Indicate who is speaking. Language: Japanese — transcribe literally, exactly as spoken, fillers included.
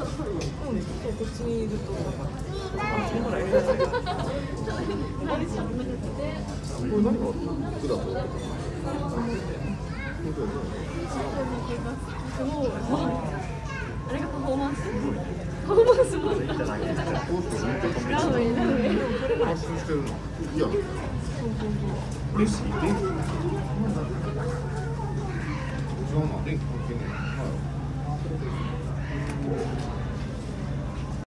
Speaker 1: そうこっちにずっとなんかあっちにほらいるじゃないか。これ何が服だと？すごい。あれがパフォーマンス。パフォーマンスも。いいじゃないですか。ラーメンラーメン。発信してるの。いや。嬉しい。電気。違うな、電気関係ない。はい。